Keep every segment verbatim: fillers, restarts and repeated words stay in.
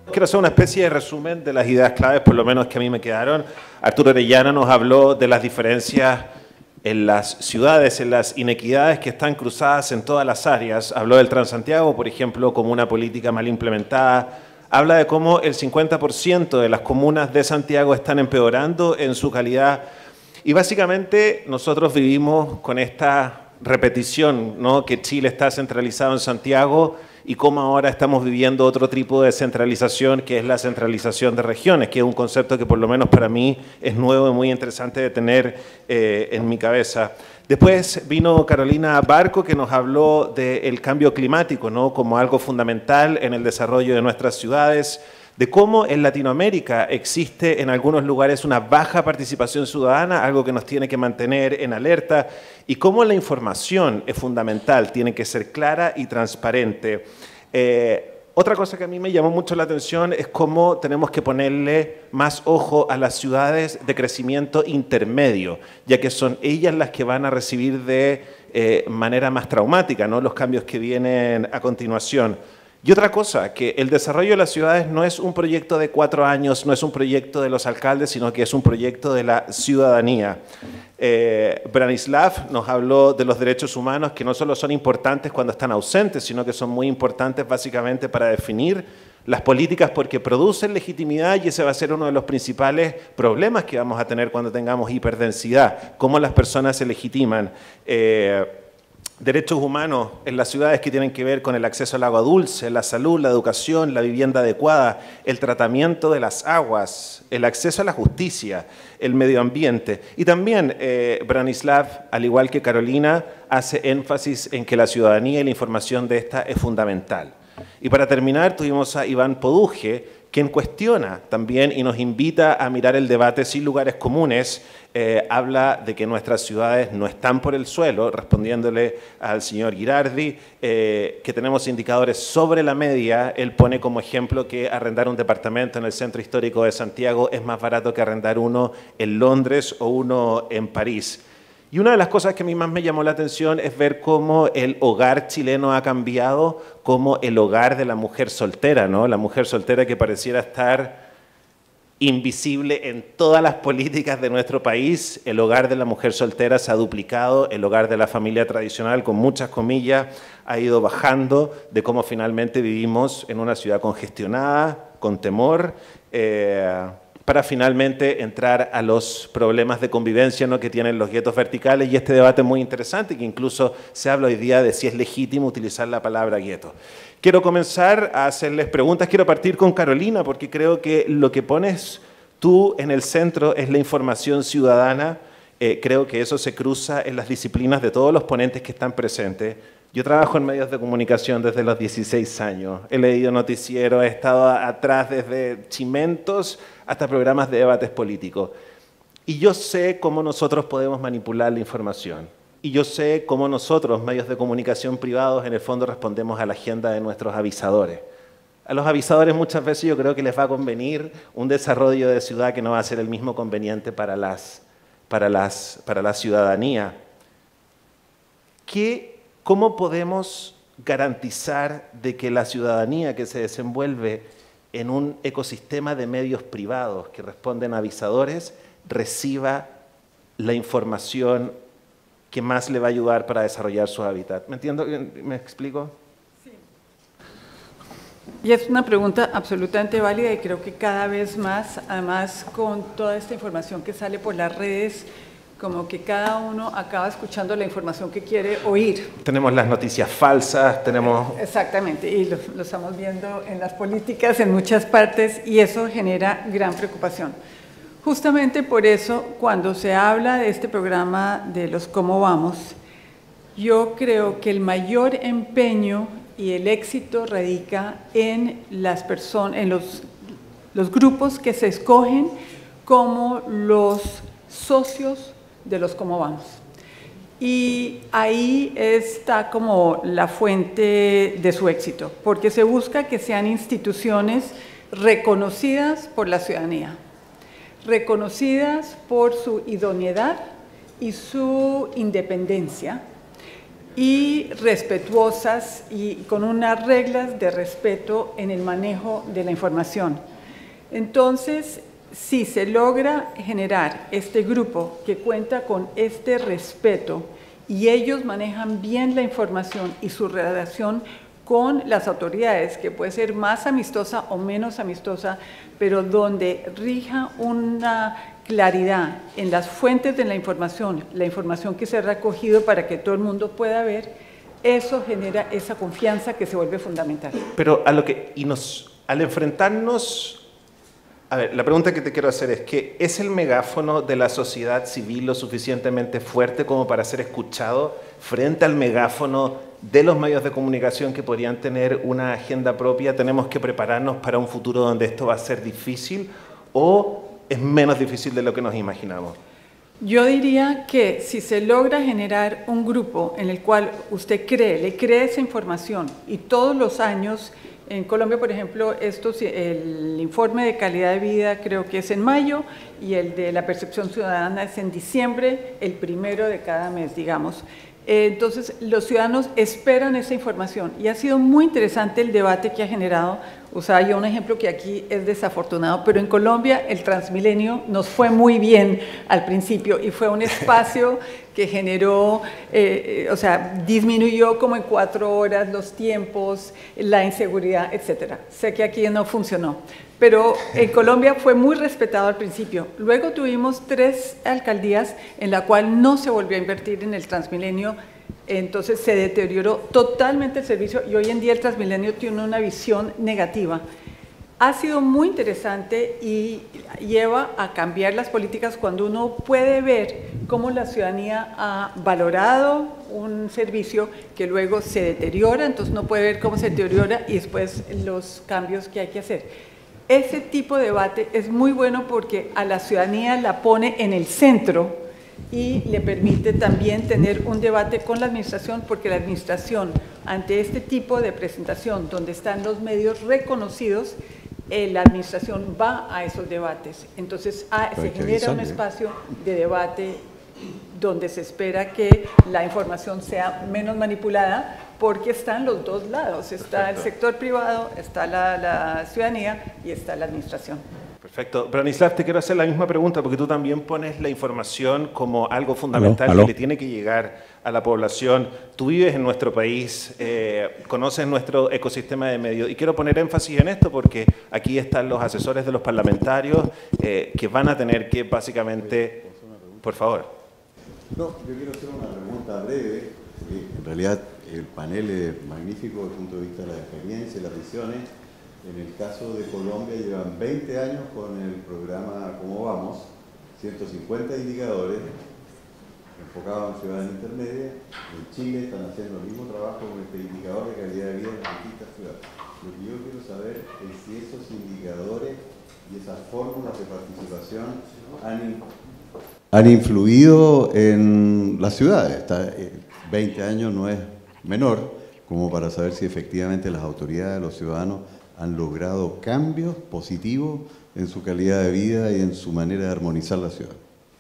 Quiero hacer una especie de resumen de las ideas claves, por lo menos que a mí me quedaron. Arturo Orellana nos habló de las diferencias en las ciudades, en las inequidades que están cruzadas en todas las áreas. Habló del Transantiago, por ejemplo, como una política mal implementada. Habla de cómo el cincuenta por ciento de las comunas de Santiago están empeorando en su calidad. Y básicamente nosotros vivimos con esta repetición, ¿no? Que Chile está centralizado en Santiago y cómo ahora estamos viviendo otro tipo de centralización, que es la centralización de regiones, que es un concepto que por lo menos para mí es nuevo y muy interesante de tener eh, en mi cabeza. Después vino Carolina Barco, que nos habló del cambio climático, ¿no? Como algo fundamental en el desarrollo de nuestras ciudades, de cómo en Latinoamérica existe en algunos lugares una baja participación ciudadana, algo que nos tiene que mantener en alerta, y cómo la información es fundamental, tiene que ser clara y transparente. Eh, otra cosa que a mí me llamó mucho la atención es cómo tenemos que ponerle más ojo a las ciudades de crecimiento intermedio, ya que son ellas las que van a recibir de eh, manera más traumática, ¿no? Los cambios que vienen a continuación. Y otra cosa, que el desarrollo de las ciudades no es un proyecto de cuatro años, no es un proyecto de los alcaldes, sino que es un proyecto de la ciudadanía. Eh, Branislav nos habló de los derechos humanos, que no solo son importantes cuando están ausentes, sino que son muy importantes básicamente para definir las políticas, porque producen legitimidad, y ese va a ser uno de los principales problemas que vamos a tener cuando tengamos hiperdensidad, cómo las personas se legitiman. Eh, Derechos humanos en las ciudades que tienen que ver con el acceso al agua dulce, la salud, la educación, la vivienda adecuada, el tratamiento de las aguas, el acceso a la justicia, el medio ambiente. Y también eh, Branislav, al igual que Carolina, hace énfasis en que la ciudadanía y la información de esta es fundamental. Y para terminar, tuvimos a Iván Poduje, quien cuestiona también y nos invita a mirar el debate sin lugares comunes. Eh, habla de que nuestras ciudades no están por el suelo, respondiéndole al señor Girardi, eh, que tenemos indicadores sobre la media. Él pone como ejemplo que arrendar un departamento en el centro histórico de Santiago es más barato que arrendar uno en Londres o uno en París. Y una de las cosas que a mí más me llamó la atención es ver cómo el hogar chileno ha cambiado, como el hogar de la mujer soltera, ¿no? La mujer soltera que pareciera estar invisible en todas las políticas de nuestro país. El hogar de la mujer soltera se ha duplicado, el hogar de la familia tradicional, con muchas comillas, ha ido bajando, de cómo finalmente vivimos en una ciudad congestionada, con temor, eh, para finalmente entrar a los problemas de convivencia, ¿no? Que tienen los guetos verticales, y este debate es muy interesante, que incluso se habla hoy día de si es legítimo utilizar la palabra gueto. Quiero comenzar a hacerles preguntas. Quiero partir con Carolina, porque creo que lo que pones tú en el centro es la información ciudadana. Eh, creo que eso se cruza en las disciplinas de todos los ponentes que están presentes. Yo trabajo en medios de comunicación desde los dieciséis años. He leído noticieros, he estado atrás desde chimentos hasta programas de debates políticos. Y yo sé cómo nosotros podemos manipular la información. Y yo sé cómo nosotros, medios de comunicación privados, en el fondo respondemos a la agenda de nuestros avisadores. A los avisadores muchas veces yo creo que les va a convenir un desarrollo de ciudad que no va a ser el mismo conveniente para, las, para, las, para la ciudadanía. ¿Qué ¿Cómo podemos garantizar de que la ciudadanía que se desenvuelve en un ecosistema de medios privados que responden a avisadores reciba la información que más le va a ayudar para desarrollar su hábitat? ¿Me entiendo? ¿Me explico? Sí. Y es una pregunta absolutamente válida, y creo que cada vez más, además con toda esta información que sale por las redes, como que cada uno acaba escuchando la información que quiere oír. Tenemos las noticias falsas, tenemos... Exactamente, y lo, lo estamos viendo en las políticas en muchas partes, y eso genera gran preocupación. Justamente por eso, cuando se habla de este programa de los Cómo Vamos, yo creo que el mayor empeño y el éxito radica en las personas, en los, los grupos que se escogen como los socios de los Cómo Vamos. Y ahí está como la fuente de su éxito, porque se busca que sean instituciones reconocidas por la ciudadanía, reconocidas por su idoneidad y su independencia, y respetuosas y con unas reglas de respeto en el manejo de la información. Entonces, si se logra generar este grupo que cuenta con este respeto y ellos manejan bien la información y su relación con las autoridades, que puede ser más amistosa o menos amistosa, pero donde rija una claridad en las fuentes de la información, la información que se ha recogido para que todo el mundo pueda ver, eso genera esa confianza que se vuelve fundamental. Pero a lo que, y nos, al enfrentarnos, a ver, la pregunta que te quiero hacer es que ¿es el megáfono de la sociedad civil lo suficientemente fuerte como para ser escuchado frente al megáfono de los medios de comunicación que podrían tener una agenda propia? ¿Tenemos que prepararnos para un futuro donde esto va a ser difícil o es menos difícil de lo que nos imaginamos? Yo diría que si se logra generar un grupo en el cual usted cree, le cree esa información y todos los años, en Colombia, por ejemplo, estos, el informe de calidad de vida creo que es en mayo y el de la percepción ciudadana es en diciembre, el primero de cada mes, digamos. Entonces, los ciudadanos esperan esa información y ha sido muy interesante el debate que ha generado. Usaba yo un ejemplo que aquí es desafortunado, pero en Colombia el Transmilenio nos fue muy bien al principio y fue un espacio que generó, eh, o sea, disminuyó como en cuatro horas los tiempos, la inseguridad, etcétera. Sé que aquí no funcionó, pero en Colombia fue muy respetado al principio. Luego tuvimos tres alcaldías en la cual no se volvió a invertir en el Transmilenio. Entonces se deterioró totalmente el servicio y hoy en día el Transmilenio tiene una visión negativa. Ha sido muy interesante y lleva a cambiar las políticas cuando uno puede ver cómo la ciudadanía ha valorado un servicio que luego se deteriora, entonces uno puede ver cómo se deteriora y después los cambios que hay que hacer. Ese tipo de debate es muy bueno porque a la ciudadanía la pone en el centro y le permite también tener un debate con la administración, porque la administración, ante este tipo de presentación, donde están los medios reconocidos, eh, la administración va a esos debates. Entonces ah, se genera un espacio de debate donde se espera que la información sea menos manipulada, porque están los dos lados, está Perfecto. El sector privado, está la, la ciudadanía y está la administración. Perfecto. Branislav, te quiero hacer la misma pregunta porque tú también pones la información como algo fundamental ¿Aló? ¿Aló? que le tiene que llegar a la población. Tú vives en nuestro país, eh, conoces nuestro ecosistema de medios y quiero poner énfasis en esto porque aquí están los asesores de los parlamentarios eh, que van a tener que básicamente... Por favor. No, yo quiero hacer una pregunta breve. Eh, en realidad el panel es magnífico desde el punto de vista de la experiencia y las visiones. En el caso de Colombia llevan veinte años con el programa Cómo Vamos, ciento cincuenta indicadores enfocados en ciudades intermedias. En Chile están haciendo el mismo trabajo con este indicador de calidad de vida en distintas ciudades. Lo que yo quiero saber es si esos indicadores y esas fórmulas de participación han, han influido en las ciudades. Está, eh, veinte años no es menor como para saber si efectivamente las autoridades, los ciudadanos, han logrado cambios positivos en su calidad de vida y en su manera de armonizar la ciudad.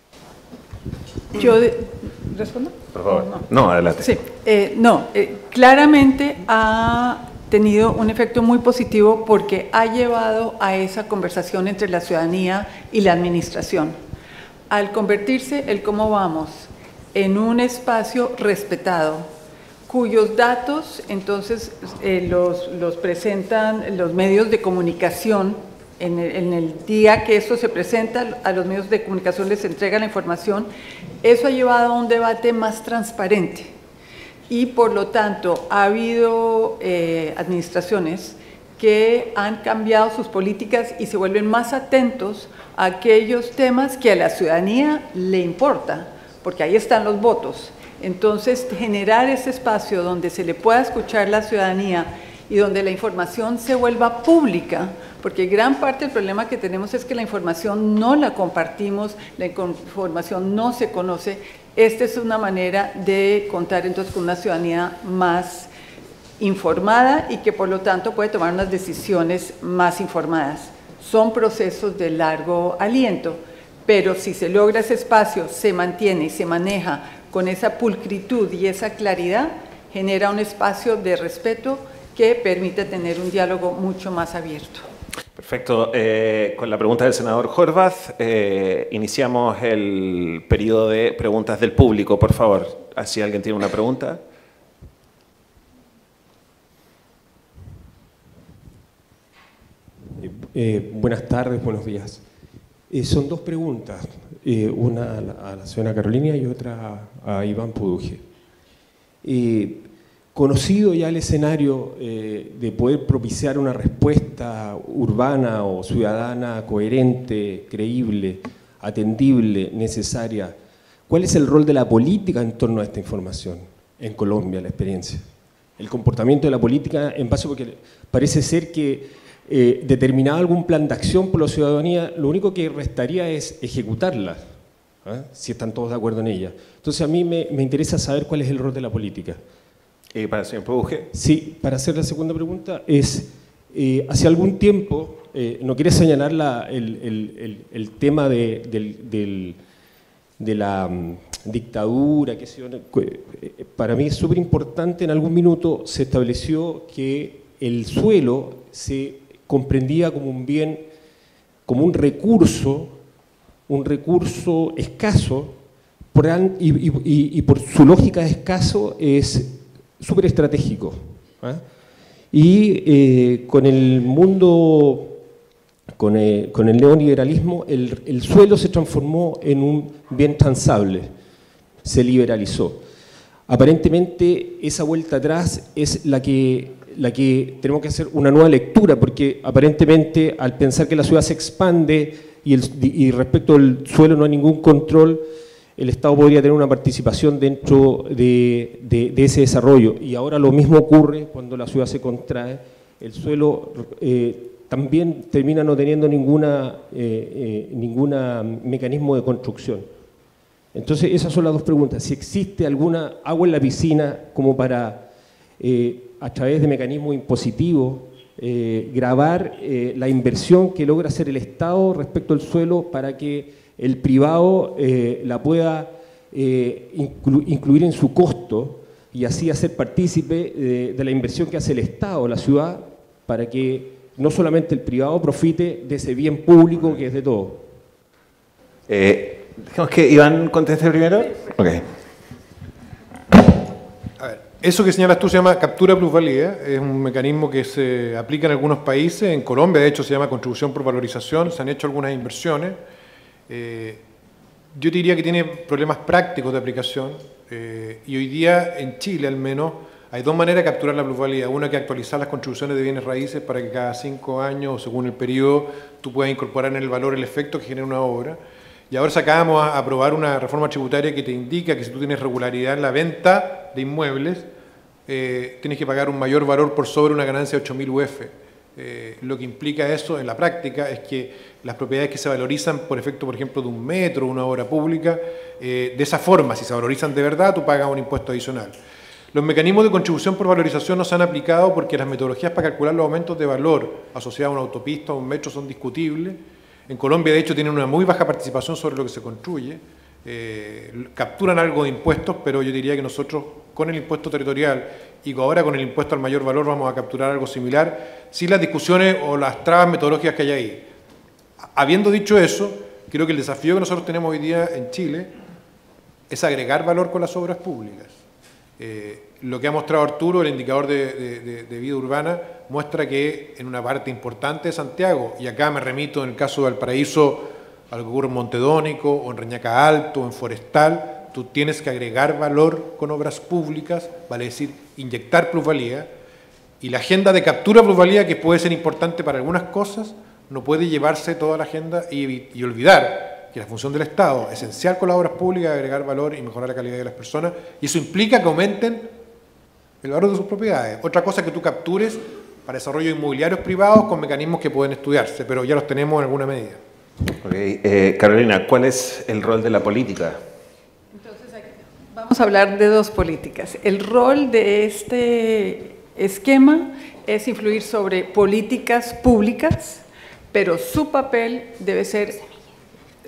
¿Yo de, respondo? Por favor. No, no adelante. Sí, eh, no, eh, claramente ha tenido un efecto muy positivo porque ha llevado a esa conversación entre la ciudadanía y la administración. Al convertirse el Cómo Vamos en un espacio respetado, cuyos datos entonces eh, los, los presentan los medios de comunicación, en el, en el día que esto se presenta, a los medios de comunicación les entrega la información, eso ha llevado a un debate más transparente y por lo tanto ha habido eh, administraciones que han cambiado sus políticas y se vuelven más atentos a aquellos temas que a la ciudadanía le importa, porque ahí están los votos. Entonces, generar ese espacio donde se le pueda escuchar a la ciudadanía y donde la información se vuelva pública, porque gran parte del problema que tenemos es que la información no la compartimos, la información no se conoce. Esta es una manera de contar entonces con una ciudadanía más informada y que por lo tanto puede tomar unas decisiones más informadas. Son procesos de largo aliento, pero si se logra ese espacio, se mantiene y se maneja con esa pulcritud y esa claridad, genera un espacio de respeto que permite tener un diálogo mucho más abierto. Perfecto. Eh, con la pregunta del senador Horvath, eh, iniciamos el periodo de preguntas del público, por favor. Si alguien tiene una pregunta. Eh, eh, buenas tardes, buenos días. Eh, son dos preguntas, eh, una a la, a la señora Carolina y otra a, a Iván Puduje. Eh, conocido ya el escenario eh, de poder propiciar una respuesta urbana o ciudadana coherente, creíble, atendible, necesaria, ¿cuál es el rol de la política en torno a esta información en Colombia, la experiencia? El comportamiento de la política en base, porque parece ser que eh, determinado algún plan de acción por la ciudadanía, lo único que restaría es ejecutarla, ¿eh? Si están todos de acuerdo en ella. Entonces a mí me, me interesa saber cuál es el rol de la política. ¿Y para el señor Puduje? Sí, para hacer la segunda pregunta es, eh, hace algún tiempo, eh, no quiere señalar la, el, el, el, el tema de, del, del, de la um, dictadura, que se, eh, para mí es súper importante, en algún minuto se estableció que el suelo se comprendía como un bien, como un recurso, un recurso escaso, por, y, y, y, y por su lógica de escaso es súper estratégico. ¿eh? Y eh, con el mundo, con el, con el neoliberalismo, el, el suelo se transformó en un bien transable, se liberalizó. Aparentemente esa vuelta atrás es la que, la que tenemos que hacer una nueva lectura, porque aparentemente al pensar que la ciudad se expande y, el, y respecto al suelo no hay ningún control, el Estado podría tener una participación dentro de, de, de ese desarrollo. Y ahora lo mismo ocurre cuando la ciudad se contrae, el suelo eh, también termina no teniendo ninguna, eh, eh, ninguna mecanismo de construcción. Entonces esas son las dos preguntas. Si existe alguna agua en la piscina como para, eh, a través de mecanismos impositivos, eh, grabar eh, la inversión que logra hacer el Estado respecto al suelo para que el privado eh, la pueda eh, inclu incluir en su costo y así hacer partícipe de, de la inversión que hace el Estado, la ciudad, para que no solamente el privado profite de ese bien público que es de todos. Eh, Dejemos que Iván conteste primero. Okay. A ver, eso que señalas tú se llama captura plusvalía, es un mecanismo que se aplica en algunos países, en Colombia de hecho se llama contribución por valorización, se han hecho algunas inversiones. Eh, yo diría que tiene problemas prácticos de aplicación eh, y hoy día en Chile al menos hay dos maneras de capturar la plusvalía. Una que actualizar las contribuciones de bienes raíces para que cada cinco años o según el periodo tú puedas incorporar en el valor el efecto que genera una obra. Y ahora sacábamos a aprobar una reforma tributaria que te indica que si tú tienes regularidad en la venta de inmuebles eh, tienes que pagar un mayor valor por sobre una ganancia de ocho mil U F. Eh, lo que implica eso en la práctica es que las propiedades que se valorizan por efecto, por ejemplo, de un metro, una obra pública, eh, de esa forma, si se valorizan de verdad, tú pagas un impuesto adicional. Los mecanismos de contribución por valorización no se han aplicado porque las metodologías para calcular los aumentos de valor asociados a una autopista o a un metro son discutibles. En Colombia, de hecho, tienen una muy baja participación sobre lo que se construye. Eh, capturan algo de impuestos, pero yo diría que nosotros, con el impuesto territorial y ahora con el impuesto al mayor valor, vamos a capturar algo similar, sin las discusiones o las trabas metodológicas que hay ahí. Habiendo dicho eso, creo que el desafío que nosotros tenemos hoy día en Chile es agregar valor con las obras públicas. Eh, lo que ha mostrado Arturo, el indicador de, de, de, de vida urbana, muestra que en una parte importante de Santiago, y acá me remito en el caso de Valparaíso a lo que ocurre en Montedónico, o en Reñaca Alto, o en Forestal, tú tienes que agregar valor con obras públicas, vale decir, inyectar plusvalía, y la agenda de captura plusvalía, que puede ser importante para algunas cosas, no puede llevarse toda la agenda y, y olvidar que la función del Estado, esencial con las obras públicas, es agregar valor y mejorar la calidad de las personas, y eso implica que aumenten el valor de sus propiedades. Otra cosa es que tú captures para desarrollo inmobiliarios privados con mecanismos que pueden estudiarse, pero ya los tenemos en alguna medida. Okay. Eh, Carolina, ¿cuál es el rol de la política? Entonces, aquí vamos a hablar de dos políticas. El rol de este esquema es influir sobre políticas públicas, pero su papel debe ser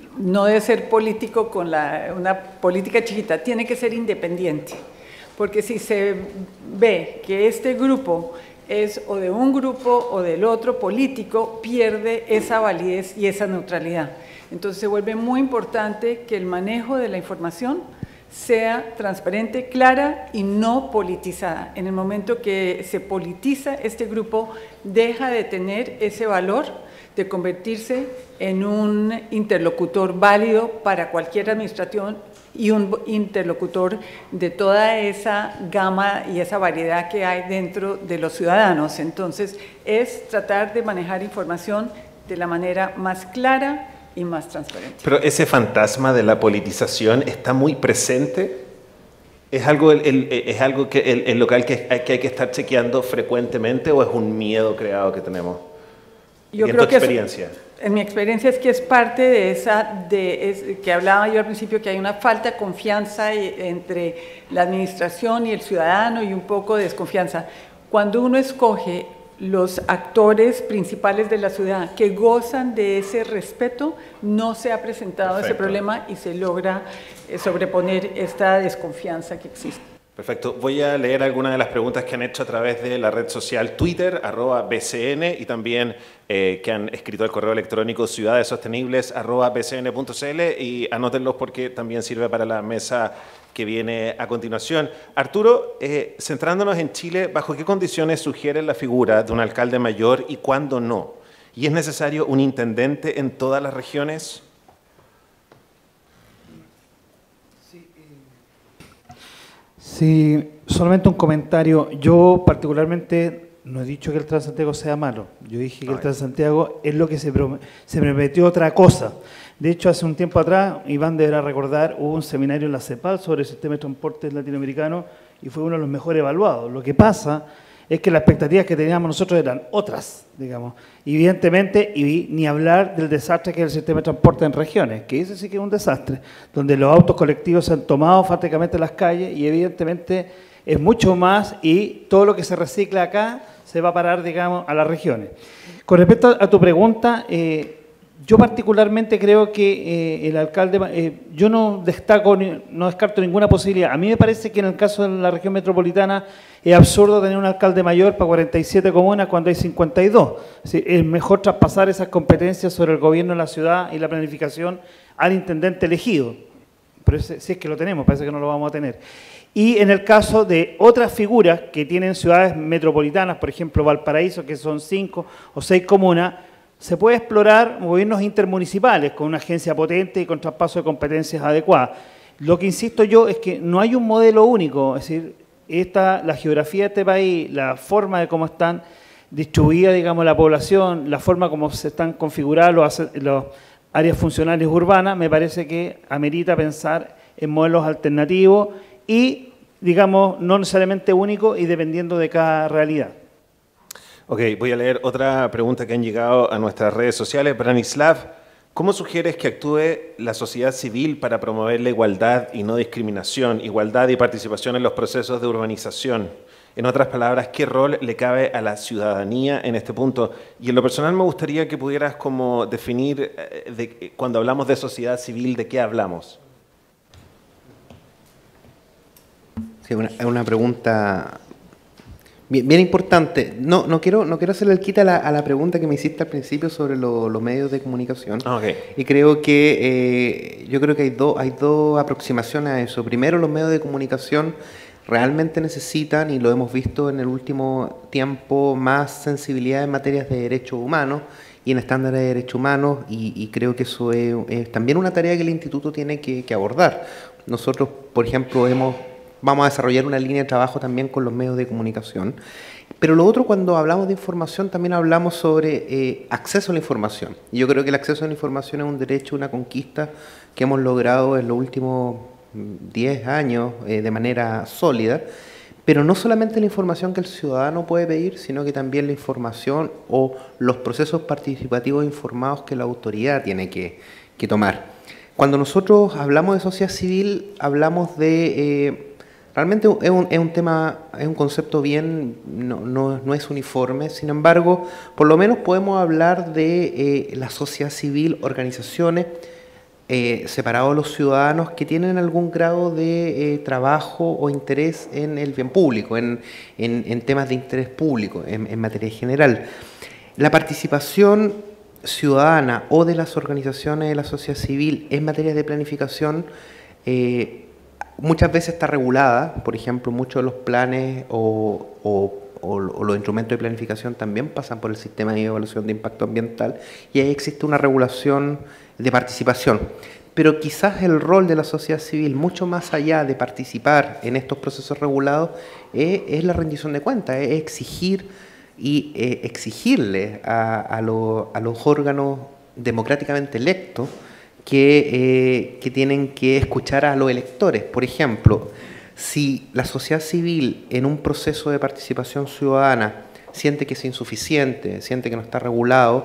no debe ser político con la, una política chiquita, tiene que ser independiente, porque si se ve que este grupo es o de un grupo o del otro político, pierde esa validez y esa neutralidad. Entonces se vuelve muy importante que el manejo de la información sea transparente, clara y no politizada. En el momento que se politiza, este grupo deja de tener ese valor de convertirse en un interlocutor válido para cualquier administración y un interlocutor de toda esa gama y esa variedad que hay dentro de los ciudadanos. Entonces, es tratar de manejar información de la manera más clara y más transparente. Pero ese fantasma de la politización está muy presente. ¿Es algo, el, el, es algo que el, el local que hay, que hay que estar chequeando frecuentemente o es un miedo creado que tenemos? Yo ¿Y en creo tu que experiencia? Es, en mi experiencia es que es parte de esa, de, es, que hablaba yo al principio, que hay una falta de confianza entre la administración y el ciudadano y un poco de desconfianza. Cuando uno escoge los actores principales de la ciudad que gozan de ese respeto, no se ha presentado Perfecto. ese problema y se logra eh, sobreponer esta desconfianza que existe. Perfecto. Voy a leer algunas de las preguntas que han hecho a través de la red social Twitter, arroba B C N, y también eh, que han escrito al correo electrónico ciudadessostenibles, arroba b c n punto c l, y anótenlos porque también sirve para la mesa que viene a continuación. Arturo, eh, centrándonos en Chile, ¿bajo qué condiciones sugiere la figura de un alcalde mayor y cuándo no? ¿Y es necesario un intendente en todas las regiones? Sí, solamente un comentario. Yo particularmente no he dicho que el Transantiago sea malo. Yo dije que el Transantiago es lo que se, se prometió otra cosa. De hecho, hace un tiempo atrás, Iván deberá recordar, hubo un seminario en la CEPAL sobre el sistema de transportes latinoamericano y fue uno de los mejor evaluados. Lo que pasa es que las expectativas que teníamos nosotros eran otras, digamos. Evidentemente, y ni hablar del desastre que es el sistema de transporte en regiones, que ese sí que es un desastre, donde los autos colectivos se han tomado prácticamente las calles y evidentemente es mucho más y todo lo que se recicla acá se va a parar, digamos, a las regiones. Con respecto a tu pregunta, eh, yo particularmente creo que eh, el alcalde, eh, yo no destaco, no descarto ninguna posibilidad. A mí me parece que en el caso de la región metropolitana es absurdo tener un alcalde mayor para cuarenta y siete comunas cuando hay cincuenta y dos. Es decir, es mejor traspasar esas competencias sobre el gobierno de la ciudad y la planificación al intendente elegido. Pero ese, si es que lo tenemos, parece que no lo vamos a tener. Y en el caso de otras figuras que tienen ciudades metropolitanas, por ejemplo Valparaíso, que son cinco o seis comunas, se puede explorar gobiernos intermunicipales con una agencia potente y con traspaso de competencias adecuadas. Lo que insisto yo es que no hay un modelo único, es decir, esta, la geografía de este país, la forma de cómo están distribuida, digamos, la población, la forma como se están configuradas los, los áreas funcionales urbanas, me parece que amerita pensar en modelos alternativos y, digamos, no necesariamente únicos y dependiendo de cada realidad. Ok, voy a leer otra pregunta que han llegado a nuestras redes sociales. Branislav, ¿cómo sugieres que actúe la sociedad civil para promover la igualdad y no discriminación, igualdad y participación en los procesos de urbanización? En otras palabras, ¿qué rol le cabe a la ciudadanía en este punto? Y en lo personal me gustaría que pudieras como definir, de, cuando hablamos de sociedad civil, ¿de qué hablamos? Sí, una, una pregunta bien, bien importante. No, no, quiero, no quiero hacerle el quita a la, a la pregunta que me hiciste al principio sobre lo, los medios de comunicación. Okay. Y creo que, eh, yo creo que hay, do, hay dos aproximaciones a eso. Primero, los medios de comunicación realmente necesitan, y lo hemos visto en el último tiempo, más sensibilidad en materias de derechos humanos y en estándares de derechos humanos, y, y creo que eso es, es también una tarea que el Instituto tiene que, que abordar. Nosotros, por ejemplo, hemos, vamos a desarrollar una línea de trabajo también con los medios de comunicación. Pero lo otro, cuando hablamos de información, también hablamos sobre eh, acceso a la información. Y yo creo que el acceso a la información es un derecho, una conquista que hemos logrado en los últimos diez años eh, de manera sólida, pero no solamente la información que el ciudadano puede pedir, sino que también la información o los procesos participativos informados que la autoridad tiene que, que tomar. Cuando nosotros hablamos de sociedad civil, hablamos de... Eh, realmente es un, es un tema, es un concepto bien, no, no, no es uniforme, sin embargo, por lo menos podemos hablar de eh, la sociedad civil, organizaciones, eh, separado de los ciudadanos que tienen algún grado de eh, trabajo o interés en el bien público, en, en, en temas de interés público, en, en materia general. La participación ciudadana o de las organizaciones de la sociedad civil en materia de planificación eh, muchas veces está regulada. Por ejemplo, muchos de los planes o, o, o, o los instrumentos de planificación también pasan por el sistema de evaluación de impacto ambiental y ahí existe una regulación de participación. Pero quizás el rol de la sociedad civil, mucho más allá de participar en estos procesos regulados, es, es la rendición de cuentas, es exigir y eh, exigirle a, a, lo, a los órganos democráticamente electos que, eh, que tienen que escuchar a los electores. Por ejemplo, si la sociedad civil en un proceso de participación ciudadana siente que es insuficiente, siente que no está regulado,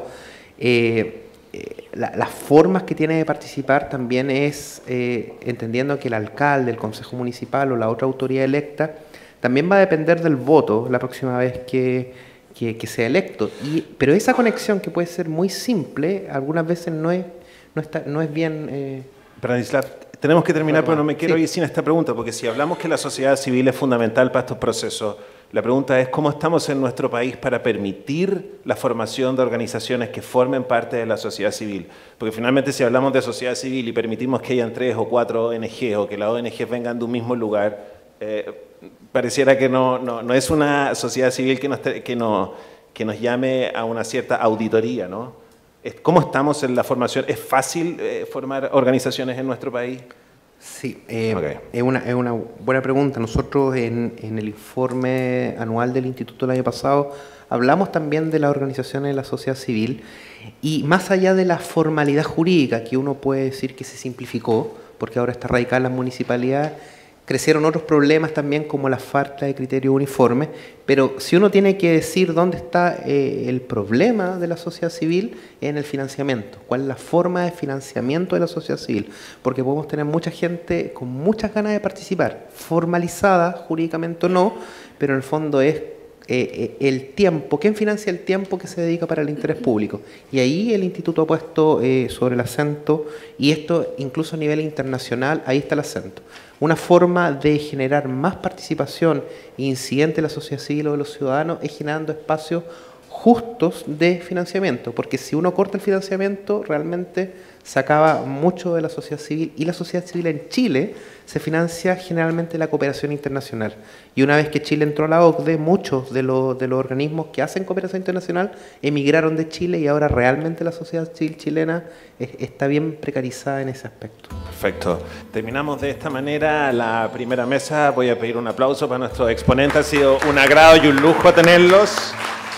eh, eh, la, las formas que tiene de participar también es eh, entendiendo que el alcalde, el consejo municipal o la otra autoridad electa también va a depender del voto la próxima vez que, que, que sea electo. Y, pero esa conexión, que puede ser muy simple, algunas veces no es, no está, no es bien... Eh, Branislav, tenemos que terminar, bueno, pero no me quiero sí. ir sin esta pregunta, porque si hablamos que la sociedad civil es fundamental para estos procesos, la pregunta es cómo estamos en nuestro país para permitir la formación de organizaciones que formen parte de la sociedad civil. Porque finalmente si hablamos de sociedad civil y permitimos que hayan tres o cuatro O N G o que las O N G vengan de un mismo lugar, eh, pareciera que no, no, no es una sociedad civil que nos, que, no, que nos llame a una cierta auditoría, ¿no? ¿Cómo estamos en la formación? ¿Es fácil eh, formar organizaciones en nuestro país? Sí, eh, Okay. es, una, es una buena pregunta. Nosotros en, en el informe anual del Instituto del año pasado hablamos también de las organizaciones de la sociedad civil y más allá de la formalidad jurídica, que uno puede decir que se simplificó, porque ahora está radicada en las municipalidades, crecieron otros problemas también como la falta de criterios uniformes, pero si uno tiene que decir dónde está eh, el problema de la sociedad civil, en el financiamiento. ¿Cuál es la forma de financiamiento de la sociedad civil? Porque podemos tener mucha gente con muchas ganas de participar, formalizada jurídicamente o no, pero en el fondo es eh, el tiempo. ¿Quién financia el tiempo que se dedica para el interés público? Y ahí el Instituto ha puesto eh, sobre el acento, y esto incluso a nivel internacional, ahí está el acento. Una forma de generar más participación e incidente de la sociedad civil o de los ciudadanos es generando espacios justos de financiamiento, porque si uno corta el financiamiento, realmente se acaba mucho de la sociedad civil, y la sociedad civil en Chile se financia generalmente la cooperación internacional. Y una vez que Chile entró a la O C D E, muchos de los, de los organismos que hacen cooperación internacional emigraron de Chile y ahora realmente la sociedad civil chilena es, está bien precarizada en ese aspecto. Perfecto. Terminamos de esta manera la primera mesa. Voy a pedir un aplauso para nuestros exponentes. Ha sido un agrado y un lujo tenerlos.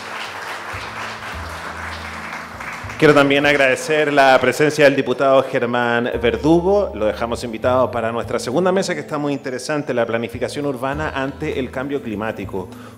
Quiero también agradecer la presencia del diputado Germán Verdugo. Lo dejamos invitado para nuestra segunda mesa, que está muy interesante, la planificación urbana ante el cambio climático.